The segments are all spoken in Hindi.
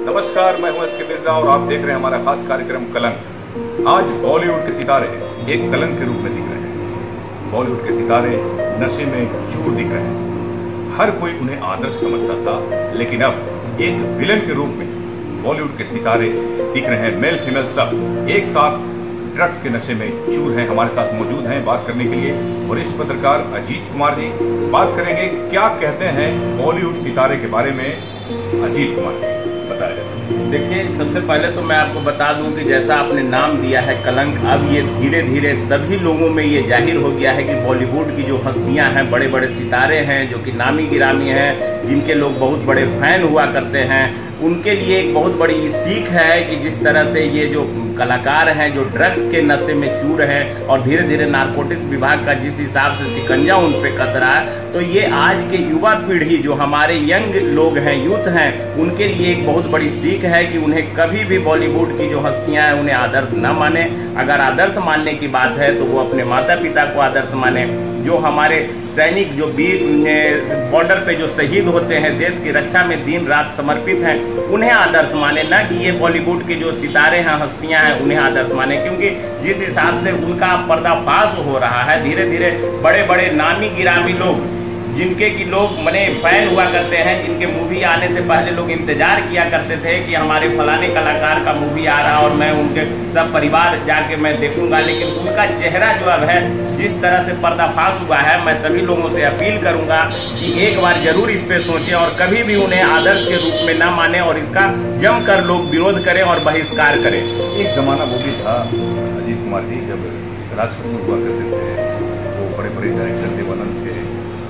नमस्कार, मैं हूं एस के मिर्जा और आप देख रहे हैं हमारा खास कार्यक्रम कलंक। आज बॉलीवुड के सितारे एक कलंक के रूप में दिख रहे हैं। बॉलीवुड के सितारे नशे में चूर दिख रहे हैं। हर कोई उन्हें आदर्श समझता था, लेकिन अब एक विलन के रूप में बॉलीवुड के सितारे दिख रहे हैं। मेल फीमेल सब एक साथ ड्रग्स के नशे में चूर हैं। हमारे साथ मौजूद हैं बात करने के लिए वरिष्ठ पत्रकार अजीत कुमार जी। बात करेंगे क्या कहते हैं बॉलीवुड सितारे के बारे में। अजीत कुमार जी बताया जाए। देखिए, सबसे पहले तो मैं आपको बता दूं कि जैसा आपने नाम दिया है कलंक, अब ये धीरे धीरे सभी लोगों में ये जाहिर हो गया है कि बॉलीवुड की जो हस्तियां हैं, बड़े बड़े सितारे हैं जो कि नामी गिरामी हैं, जिनके लोग बहुत बड़े फैन हुआ करते हैं, उनके लिए एक बहुत बड़ी सीख है कि जिस तरह से ये जो कलाकार हैं जो ड्रग्स के नशे में चूर हैं और धीरे धीरे नारकोटिक्स विभाग का जिस हिसाब से शिकंजा उन पे कस रहा है, तो ये आज के युवा पीढ़ी जो हमारे यंग लोग हैं, यूथ हैं, उनके लिए एक बहुत बड़ी सीख है कि उन्हें कभी भी बॉलीवुड की जो हस्तियां हैं उन्हें आदर्श न माने। अगर आदर्श मानने की बात है तो वो अपने माता पिता को आदर्श माने। जो हमारे सैनिक जो वीर बॉर्डर पे जो शहीद होते हैं, देश की रक्षा में दिन रात समर्पित हैं, उन्हें आदर्श माने, ना कि ये बॉलीवुड के जो सितारे हैं, हस्तियां हैं, उन्हें आदर्श माने। क्योंकि जिस हिसाब से उनका पर्दाफाश हो रहा है, धीरे धीरे बड़े बड़े नामी गिरामी लोग जिनके कि लोग मने फैन हुआ करते हैं, जिनके मूवी आने से पहले लोग इंतजार किया करते थे कि हमारे फलाने कलाकार का मूवी आ रहा और मैं उनके सब परिवार जाके मैं देखूंगा, लेकिन उनका चेहरा जो अब है जिस तरह से पर्दाफाश हुआ है, मैं सभी लोगों से अपील करूंगा कि एक बार जरूर इस पे सोचें और कभी भी उन्हें आदर्श के रूप में ना माने और इसका जमकर लोग विरोध करें और बहिष्कार करें। एक जमाना वो भी था अजीत कुमार जी, जब राज कपूर हुआ करते थे, वो बड़े बड़े डायरेक्टर देवानंद थे,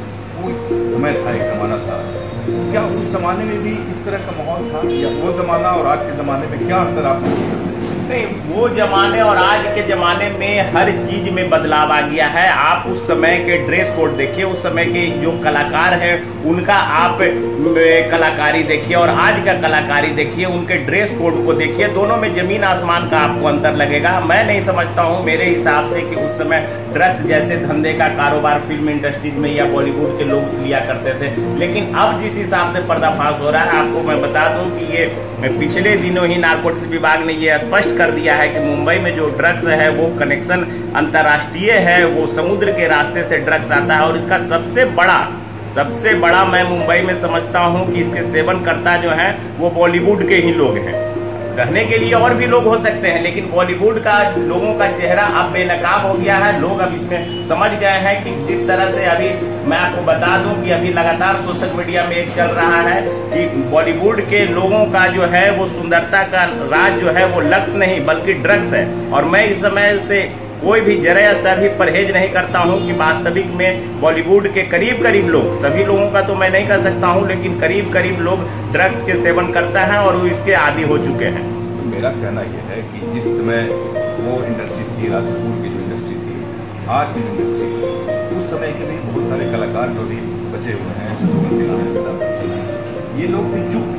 वो समय था, एक जमाना था। क्या उस जमाने में भी इस तरह का माहौल था, या वो जमाना और आज के जमाने में क्या अंतर आप नहीं, वो जमाने और आज के जमाने में हर चीज में बदलाव आ गया है। आप उस समय के ड्रेस कोड देखिए, उस समय के जो कलाकार हैं उनका आप कलाकारी देखिए और आज का कलाकारी देखिए, उनके ड्रेस कोड को देखिए, दोनों में जमीन आसमान का आपको अंतर लगेगा। मैं नहीं समझता हूँ मेरे हिसाब से कि उस समय ड्रग्स जैसे धंधे का कारोबार फिल्म इंडस्ट्री में या बॉलीवुड के लोग लिया करते थे, लेकिन अब जिस हिसाब से पर्दाफाश हो रहा है, आपको मैं बता दूं कि ये पिछले दिनों ही नारकोटिक्स विभाग ने ये स्पष्ट कर दिया है कि मुंबई में जो ड्रग्स है वो कनेक्शन अंतर्राष्ट्रीय है, वो समुद्र के रास्ते से ड्रग्स आता है और इसका सबसे बड़ा मैं मुंबई में समझता हूं कि इसके सेवनकर्ता जो हैं वो बॉलीवुड के ही लोग हैं। रहने के लिए और भी लोग हो सकते हैं, लेकिन बॉलीवुड का लोगों का चेहरा अब बेनकाब हो गया है। लोग अब इसमें समझ गए हैं कि जिस तरह से अभी मैं आपको बता दूं कि अभी लगातार सोशल मीडिया में एक चल रहा है कि बॉलीवुड के लोगों का जो है वो सुंदरता का राज जो है वो लक्ष्य नहीं बल्कि ड्रग्स है। और मैं इस समय से कोई भी जरा सा भी परहेज नहीं करता हूं कि वास्तविक में बॉलीवुड के करीब लोग, सभी लोगों का तो मैं नहीं कर सकता हूं, लेकिन करीब लोग ड्रग्स के सेवन करता है और वो इसके आदी हो चुके हैं। तो मेरा कहना यह है कि जिस समय वो इंडस्ट्री थी, राज कपूर की जो इंडस्ट्री थी, आज की इंडस्ट्री, उस समय के भी बहुत सारे कलाकार जो भी बचे हुए हैं, अमिताभ बच्चन, ये लोग भी चुप,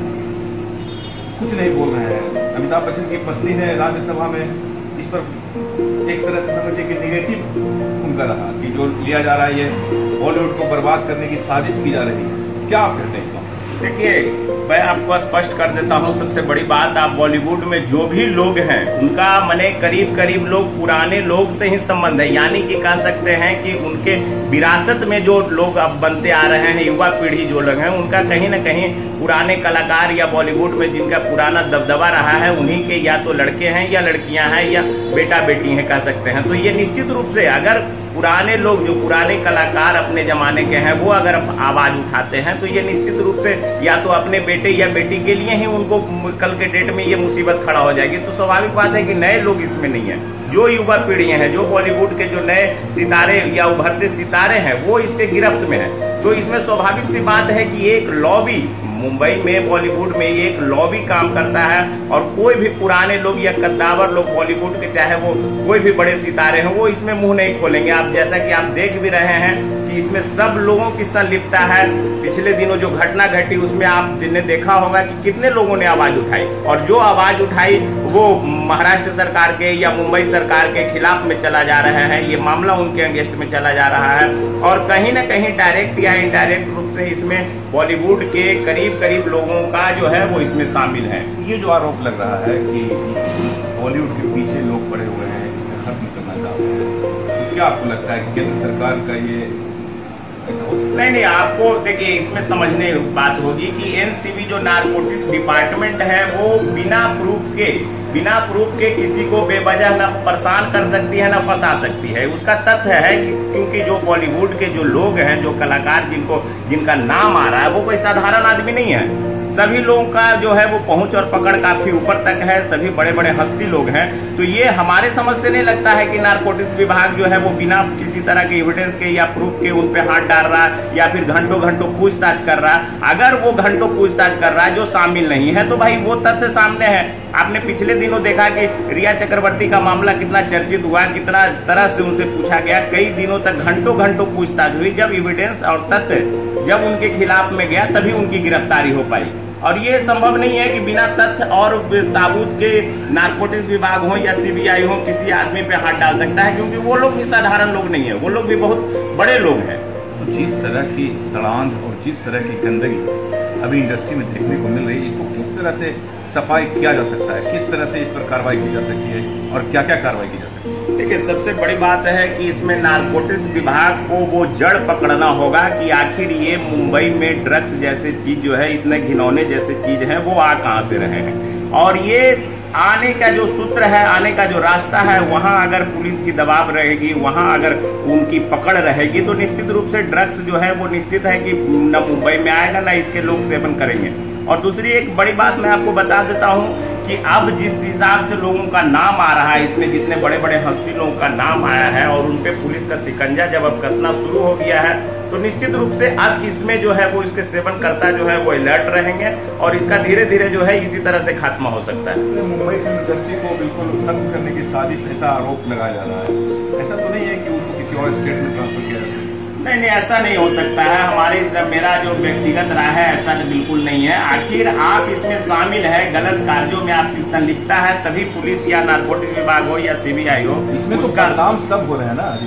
कुछ नहीं बोल रहे हैं। अमिताभ बच्चन की पत्नी ने राज्यसभा में इस पर एक तरह से समझिए कि निगेटिव उनका रहा कि जो लिया जा रहा है ये बॉलीवुड को बर्बाद करने की साजिश की जा रही है। क्या आप कहते हैं? देखिए, मैं आपको स्पष्ट कर देता हूं, सबसे बड़ी बात, आप बॉलीवुड में जो भी लोग हैं उनका मने करीब लोग पुराने लोग से ही संबंध है, यानी कि कह सकते हैं कि उनके विरासत में जो लोग अब बनते आ रहे हैं, युवा पीढ़ी जो लोग हैं, उनका कहीं ना कहीं पुराने कलाकार या बॉलीवुड में जिनका पुराना दबदबा रहा है, उन्हीं के या तो लड़के हैं या लड़कियां हैं या बेटा बेटी हैं कह सकते हैं। तो ये निश्चित रूप से अगर पुराने लोग जो पुराने कलाकार अपने जमाने के हैं वो अगर आवाज उठाते हैं तो ये निश्चित रूप से या तो अपने बेटे या बेटी के लिए ही उनको कल के डेट में ये मुसीबत खड़ा हो जाएगी। तो स्वाभाविक बात है कि नए लोग इसमें नहीं है, जो युवा पीढ़ी हैं, जो बॉलीवुड के जो नए सितारे या उभरते सितारे हैं वो इसके गिरफ्त में है। तो इसमें स्वाभाविक सी बात है कि एक लॉबी मुंबई में बॉलीवुड में एक लॉबी काम करता है और कोई भी पुराने लोग या कद्दावर लोग बॉलीवुड के, चाहे वो कोई भी बड़े सितारे हैं, वो इसमें मुंह नहीं खोलेंगे। आप जैसा कि आप देख भी रहे हैं कि इसमें सब लोगों की संलिप्तता है। पिछले दिनों जो घटना घटी उसमें आपने देखा होगा कि कितने लोगों ने आवाज उठाई और जो आवाज उठाई वो महाराष्ट्र सरकार के या मुंबई सरकार के खिलाफ में चला जा रहा है, ये मामला उनके अगेंस्ट में चला जा रहा है। और कहीं ना कहीं डायरेक्ट या इनडायरेक्ट रूप से इसमें बॉलीवुड के करीब करीब लोगों का जो है वो इसमें शामिल है। ये जो आरोप लग रहा है कि बॉलीवुड के पीछे लोग पड़े हुए हैं, इसे खत्म करना चाहते हैं, तो क्या आपको लगता है कि केंद्र सरकार का ये नहीं, आपको देखिए इसमें समझने की बात होगी कि एनसीबी जो नारकोटिक्स डिपार्टमेंट है वो बिना प्रूफ के किसी को बेवजह न परेशान कर सकती है न फंसा सकती है। उसका तथ्य है कि क्योंकि जो बॉलीवुड के जो लोग हैं, जो कलाकार जिनका नाम आ रहा है, वो कोई साधारण आदमी नहीं है। सभी लोगों का जो है वो पहुंच और पकड़ काफी ऊपर तक है, सभी बड़े बड़े हस्ती लोग हैं। तो ये हमारे समझ से नहीं लगता है कि नारकोटिक्स विभाग जो है वो बिना किसी तरह के एविडेंस के या प्रूफ के उन पे हाथ डाल रहा है या फिर घंटों पूछताछ कर रहा है। अगर वो घंटों पूछताछ कर रहा है जो शामिल नहीं है, तो भाई वो तथ्य सामने है। आपने पिछले दिनों देखा कि रिया चक्रवर्ती का मामला कितना चर्चित हुआ, कितना तरह से उनसे पूछा गया, कई दिनों तक घंटों पूछताछ हुई। जब एविडेंस और तथ्य जब उनके खिलाफ में गया तभी उनकी गिरफ्तारी हो पाई। और ये संभव नहीं है कि बिना तथ्य और साबूत के नारकोटिक्स विभाग हो या सीबीआई हो किसी आदमी पे हाथ डाल सकता है, क्योंकि वो लोग भी साधारण लोग नहीं है, वो लोग भी बहुत बड़े लोग हैं। तो जिस तरह की सड़ांध और जिस तरह की गंदगी अभी इंडस्ट्री में देखने को मिल रही है, इसको किस तरह से सफाई किया जा सकता है, किस तरह से इस पर कार्रवाई की जा सकती है और क्या क्या कार्रवाई की जा सकती है? देखिए, सबसे बड़ी बात है कि इसमें नारकोटिक्स विभाग को वो जड़ पकड़ना होगा कि आखिर ये मुंबई में ड्रग्स जैसे चीज जो है, इतने घिनौने जैसे चीज है, वो आ कहाँ से रहे हैं। और ये आने का जो सूत्र है, आने का जो रास्ता है, वहाँ अगर पुलिस की दबाव रहेगी, वहाँ अगर उनकी पकड़ रहेगी, तो निश्चित रूप से ड्रग्स जो है वो निश्चित है कि न मुंबई में आएगा न इसके लोग सेवन करेंगे। और दूसरी एक बड़ी बात मैं आपको बता देता हूँ कि अब जिस हिसाब से लोगों का नाम आ रहा है, इसमें जितने बड़े बड़े हस्ती लोगों का नाम आया है और उन पे पुलिस का शिकंजा जब अब कसना शुरू हो गया है, तो निश्चित रूप से अब इसमें जो है वो इसके सेवन करता जो है वो अलर्ट रहेंगे और इसका धीरे धीरे जो है इसी तरह से खात्मा हो सकता है। मुंबई फिल्म इंडस्ट्री को बिल्कुल खत्म करने की साजिश, ऐसा आरोप लगाया जा रहा है। ऐसा तो नहीं है कि उसको किसी और स्टेट में ट्रांसफर किया जा सकता? नहीं, ऐसा नहीं हो सकता है। हमारे मेरा जो व्यक्तिगत राय है, ऐसा बिल्कुल नहीं है। आखिर आप इसमें शामिल है, गलत कार्यों में आपकी संलिप्तता है, तभी पुलिस या नारकोटिक्स विभाग हो या सीबीआई हो, इसमें उसका नाम सब हो रहे हैं ना।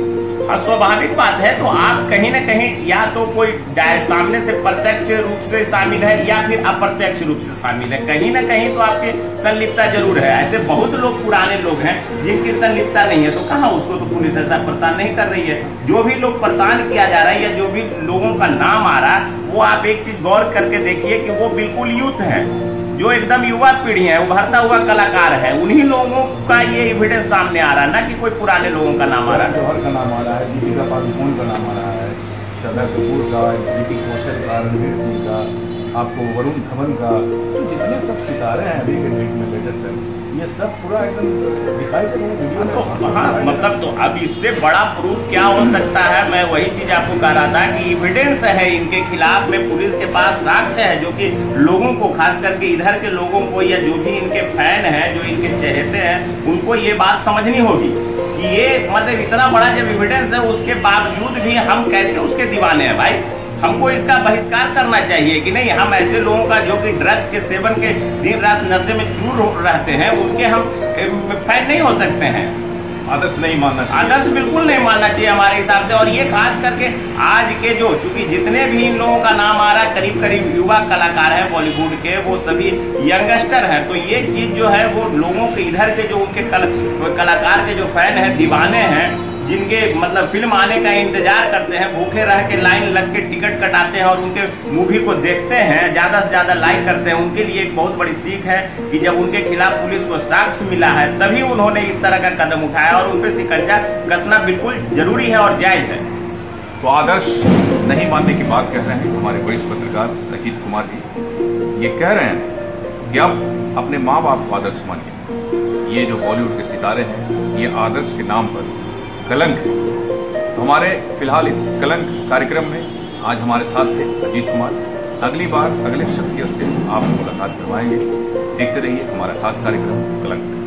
स्वाभाविक बात है। तो आप कहीं ना कहीं या तो कोई सामने से प्रत्यक्ष रूप से शामिल है या फिर अप्रत्यक्ष रूप से शामिल है, कहीं ना कहीं तो आपकी संलिप्तता जरूर है। ऐसे बहुत लोग पुराने लोग हैं जिनकी संलिप्तता नहीं है, तो कहाँ उसको तो पुलिस ऐसा परेशान नहीं कर रही है। जो भी लोग परेशान किया जा रहा है या जो भी लोगों का नाम आ रहा है, वो आप एक चीज गौर करके देखिए कि वो बिल्कुल यूथ है, जो एकदम युवा पीढ़ी है, उभरता हुआ कलाकार है। उन्हीं लोगों का ये एविडेंस सामने आ रहा है, ना कि कोई पुराने लोगों का नाम आ रहा है। जौहर का नाम आ रहा है, दीपिका पादुकोण का नाम आ रहा है, श्रद्धा कपूर का, विकी कौशल का, रणवीर सिंह का, आपको वरुण धवन का, तो जितने सब सितारे हैं अभी के डेट में लेटेस्ट है, ये सब पूरा एकदम दिखाई दे रहा है। हाँ, मतलब तो अब इससे बड़ा प्रूफ क्या हो सकता है। मैं वही चीज आपको कह रहा था कि एविडेंस है इनके खिलाफ में, पुलिस के पास साक्ष्य है, जो कि लोगों को, खास करके इधर के लोगों को या जो भी इनके फैन हैं, जो इनके चहेते हैं, उनको ये बात समझनी होगी कि ये मतलब इतना बड़ा जब एविडेंस है, उसके बावजूद भी हम कैसे उसके दीवाने हैं। भाई, हमको इसका बहिष्कार करना चाहिए कि नहीं। हम ऐसे लोगों का जो कि ड्रग्स के सेवन के दिन रात नशे में चूर रहते हैं, उनके हम फैन नहीं हो सकते हैं। आदर्श नहीं मानना चाहिए, आदर्श बिल्कुल नहीं मानना चाहिए हमारे हिसाब से। और ये खास करके आज के जो, चूंकि जितने भी इन लोगों का नाम आ रहा है, करीब करीब युवा कलाकार हैं बॉलीवुड के, वो सभी यंगस्टर हैं। तो ये चीज जो है वो लोगों के, इधर के जो उनके कलाकार के जो फैन हैं, दीवाने हैं, जिनके मतलब फिल्म आने का इंतजार करते हैं, भूखे रह के लाइन लग के टिकट कटाते हैं और उनके मूवी को देखते हैं, ज्यादा से ज्यादा लाइक करते हैं, उनके लिए एक बहुत बड़ी सीख है कि जब उनके खिलाफ पुलिस को साक्ष्य मिला है, तभी उन्होंने इस तरह का कदम उठाया और उन पर शिकंजा कसना बिल्कुल जरूरी है और जायज है। तो आदर्श नहीं मानने की बात कह रहे हैं हमारे वरिष्ठ पत्रकार अजीत कुमार जी। ये कह रहे हैं कि अब अपने माँ बाप को आदर्श मानिए। ये जो बॉलीवुड के सितारे हैं, ये आदर्श के नाम पर कलंक है। तो हमारे फिलहाल इस कलंक कार्यक्रम में आज हमारे साथ थे अजीत कुमार। अगली बार अगले शख्सियत से आप मुलाकात करवाएंगे। देखते रहिए हमारा खास कार्यक्रम कलंक।